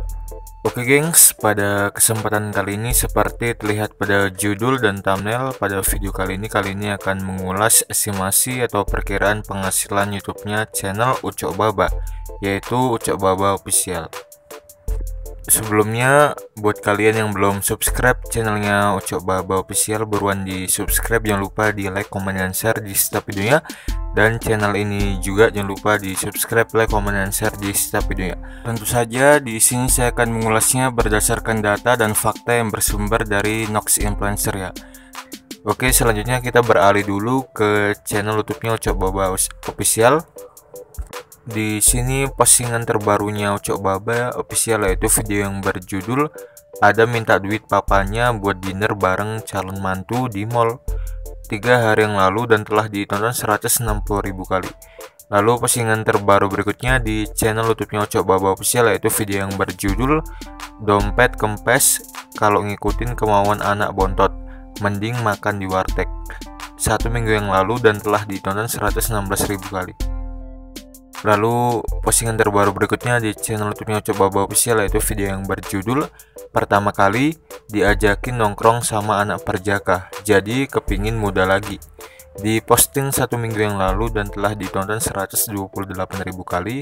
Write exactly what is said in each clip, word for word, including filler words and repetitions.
Oke gengs, pada kesempatan kali ini seperti terlihat pada judul dan thumbnail, pada video kali ini kali ini akan mengulas estimasi atau perkiraan penghasilan YouTube-nya channel Ucok Baba, yaitu Ucok Baba Official. Sebelumnya, buat kalian yang belum subscribe channelnya Ucok Baba Official, buruan di subscribe, jangan lupa di like, komen, dan share di setiap videonya. Dan channel ini juga jangan lupa di subscribe, like, komen, dan share di setiap videonya. Tentu saja di sini saya akan mengulasnya berdasarkan data dan fakta yang bersumber dari Nox Influencer ya. Oke, selanjutnya kita beralih dulu ke channel YouTube-nya Ucok Baba Official. Di sini postingan terbarunya Ucok Baba Official yaitu video yang berjudul "Ada minta duit papanya buat dinner bareng calon mantu di mall" tiga hari yang lalu dan telah ditonton seratus enam puluh ribu kali. Lalu postingan terbaru berikutnya di channel YouTube-nya Ucok Baba Official yaitu video yang berjudul "Dompet Kempes kalau ngikutin kemauan anak bontot, mending makan di warteg" satu minggu yang lalu dan telah ditonton seratus enam belas ribu kali. Lalu postingan terbaru berikutnya di channel YouTube-nya Ucok Baba Official yaitu video yang berjudul "Pertama kali diajakin nongkrong sama anak perjaka, jadi kepingin muda lagi", di posting satu minggu yang lalu dan telah ditonton seratus dua puluh delapan ribu kali.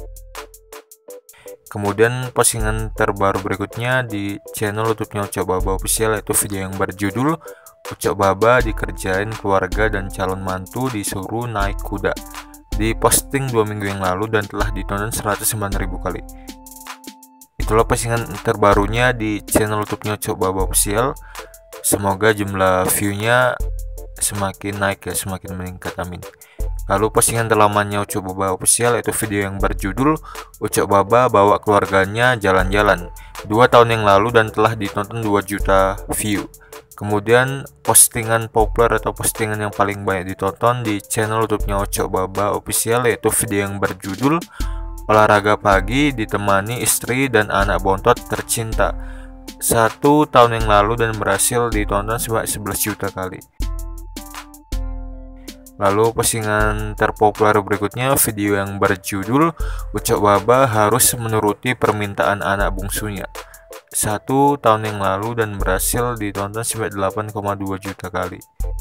Kemudian postingan terbaru berikutnya di channel YouTube-nya Ucok Baba Official yaitu video yang berjudul "Ucok Baba dikerjain keluarga dan calon mantu disuruh naik kuda", di posting dua minggu yang lalu dan telah ditonton seratus sembilan ribu kali. Itulah postingan terbarunya di channel YouTube-nya Ucok Baba Official. Semoga jumlah view-nya semakin naik ya, semakin meningkat, amin. Lalu postingan terlamanya Ucok Baba Official yaitu video yang berjudul "Ucok Baba bawa keluarganya jalan-jalan", dua tahun yang lalu dan telah ditonton dua juta view. Kemudian postingan populer atau postingan yang paling banyak ditonton di channel YouTube-nya Ucok Baba Official yaitu video yang berjudul "Olahraga pagi ditemani istri dan anak bontot tercinta", satu tahun yang lalu dan berhasil ditonton sebanyak sebelas juta kali. Lalu postingan terpopuler berikutnya video yang berjudul "Ucok Baba harus menuruti permintaan anak bungsunya", satu tahun yang lalu dan berhasil ditonton sebanyak delapan koma dua juta kali.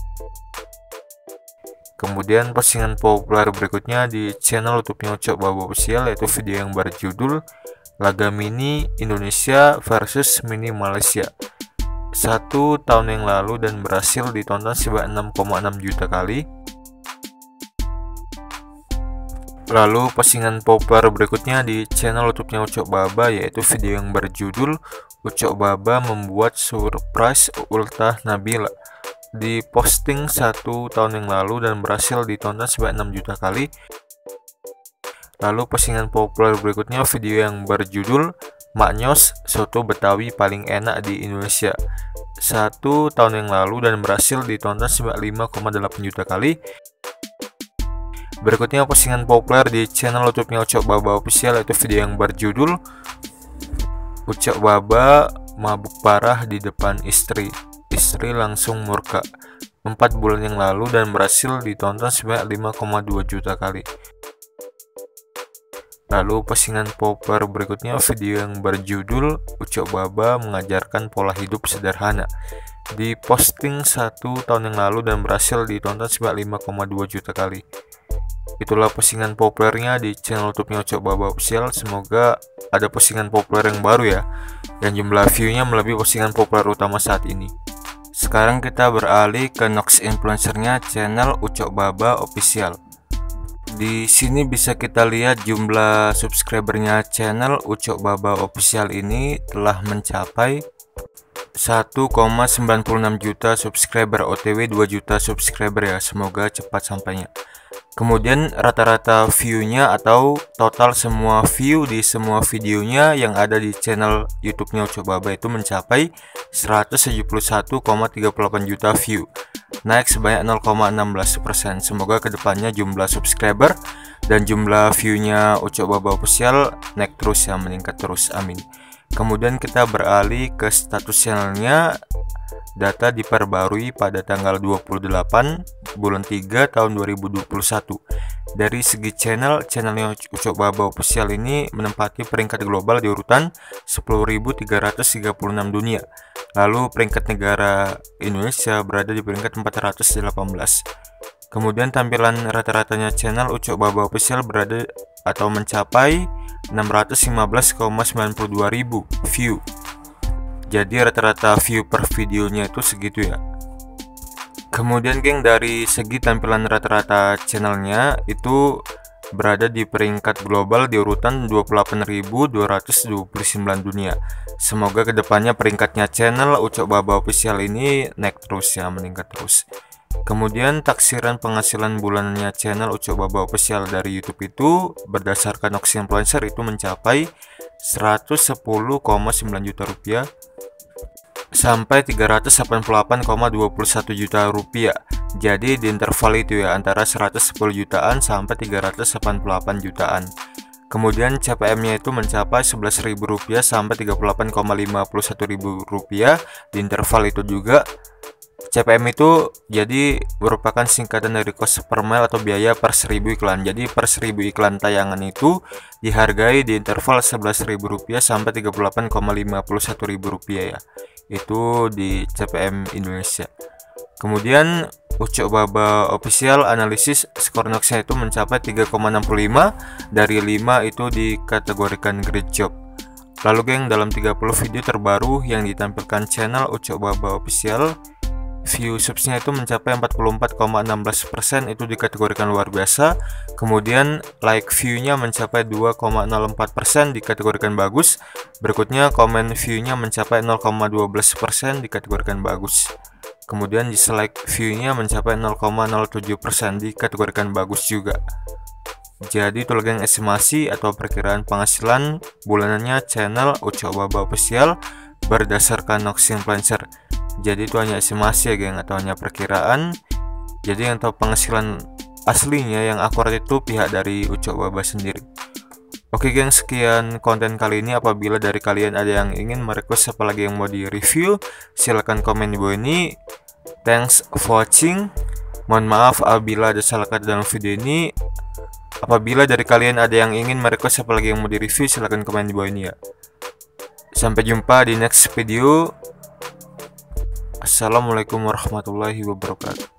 Kemudian postingan populer berikutnya di channel YouTube-nya Ucok Baba Official yaitu video yang berjudul "Laga Mini Indonesia versus Mini Malaysia", satu tahun yang lalu dan berhasil ditonton sebanyak enam koma enam juta kali. Lalu postingan populer berikutnya di channel YouTube-nya Ucok Baba yaitu video yang berjudul "Ucok Baba membuat surprise ultah Nabila", di posting satu tahun yang lalu dan berhasil ditonton sebanyak enam juta kali. Lalu postingan populer berikutnya video yang berjudul "Maknyos soto Betawi paling enak di Indonesia", satu tahun yang lalu dan berhasil ditonton sebanyak lima koma delapan juta kali. Berikutnya postingan populer di channel YouTube-nya Ucok Baba Official yaitu video yang berjudul "Ucok Baba mabuk parah di depan istri, istri langsung murka", empat bulan yang lalu dan berhasil ditonton sebanyak lima koma dua juta kali. Lalu postingan populer berikutnya video yang berjudul "Ucok Baba mengajarkan pola hidup sederhana", di posting satu tahun yang lalu dan berhasil ditonton sebanyak lima koma dua juta kali. Itulah postingan populernya di channel YouTube-nya Ucok Baba Official. Semoga ada postingan populer yang baru ya, yang jumlah view-nya melebihi postingan populer utama saat ini. Sekarang kita beralih ke Nox Influencer-nya channel Ucok Baba Official. Di sini bisa kita lihat jumlah subscribernya channel Ucok Baba Official ini telah mencapai satu koma sembilan enam juta subscriber, O T W dua juta subscriber ya, semoga cepat sampainya. Kemudian rata-rata view-nya atau total semua view di semua videonya yang ada di channel YouTube-nya Ucok Baba itu mencapai seratus tujuh puluh satu koma tiga puluh delapan juta view, naik sebanyak nol koma satu enam persen. Semoga kedepannya jumlah subscriber dan jumlah view-nya Ucok Baba Official naik terus ya, meningkat terus, amin. Kemudian kita beralih ke status channelnya. Data diperbarui pada tanggal dua puluh delapan bulan tiga tahun dua ribu dua puluh satu. Dari segi channel, channelnya Ucok Baba Official ini menempati peringkat global di urutan sepuluh ribu tiga ratus tiga puluh enam dunia. Lalu peringkat negara Indonesia berada di peringkat empat ratus delapan belas. Kemudian tampilan rata-ratanya channel Ucok Baba Official berada atau mencapai enam ratus lima belas koma sembilan puluh dua ribu view. Jadi rata-rata view per videonya itu segitu ya. Kemudian geng, dari segi tampilan rata-rata channelnya itu berada di peringkat global di urutan dua puluh delapan ribu dua ratus dua puluh sembilan dunia. Semoga kedepannya peringkatnya channel Ucok Baba Official ini naik terus ya, meningkat terus. Kemudian taksiran penghasilan bulanannya channel Ucok Baba Official dari YouTube itu berdasarkan Oxy Influencer itu mencapai seratus sepuluh koma sembilan juta rupiah sampai tiga ratus delapan puluh delapan koma dua puluh satu juta rupiah. Jadi di interval itu ya, antara seratus sepuluh jutaan sampai tiga ratus delapan puluh delapan jutaan. Kemudian C P M-nya itu mencapai sebelas ribu rupiah sampai tiga puluh delapan koma lima puluh satu ribu rupiah. Di interval itu juga C P M itu jadi merupakan singkatan dari cost per mile atau biaya per seribu iklan. Jadi per seribu iklan tayangan itu dihargai di interval sebelas ribu rupiah sampai tiga puluh delapan koma lima puluh satu ribu rupiah ya. Itu di C P M Indonesia. Kemudian Ucok Baba Official analisis skor Nox-nya itu mencapai tiga koma enam puluh lima dari lima, itu dikategorikan great job. Lalu geng, dalam tiga puluh video terbaru yang ditampilkan channel Ucok Baba Official, view subsnya itu mencapai empat puluh empat koma satu enam persen, itu dikategorikan luar biasa. Kemudian like view-nya mencapai dua koma nol empat persen, dikategorikan bagus. Berikutnya komen view-nya mencapai nol koma satu dua persen, dikategorikan bagus. Kemudian dislike view-nya mencapai nol koma nol tujuh persen, dikategorikan bagus juga. Jadi itu lagi estimasi atau perkiraan penghasilan bulanannya channel Ucok Baba Official berdasarkan Oxy Influencer. Jadi itu hanya estimasi ya geng, atau hanya perkiraan. Jadi yang tahu penghasilan aslinya yang akurat itu pihak dari Ucok Baba sendiri. Oke geng, sekian konten kali ini. Apabila dari kalian ada yang ingin merequest apa lagi yang mau di review, silahkan komen di bawah ini. Thanks for watching. Mohon maaf apabila ada salah kata dalam video ini. Apabila dari kalian ada yang ingin merequest apa lagi yang mau di review, silahkan komen di bawah ini ya. Sampai jumpa di next video. Assalamualaikum warahmatullahi wabarakatuh.